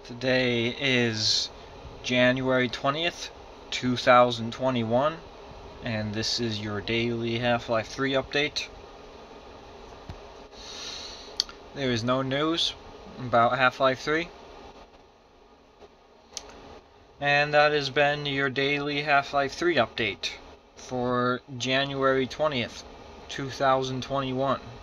Today is January 20th, 2021, and this is your daily Half-Life 3 update. There is no news about Half-Life 3, and that has been your daily Half-Life 3 update for January 20th, 2021.